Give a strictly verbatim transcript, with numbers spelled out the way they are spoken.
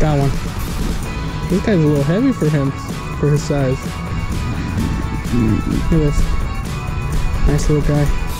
Got one. This guy's a little heavy for him, for his size. Look at this. Nice little guy.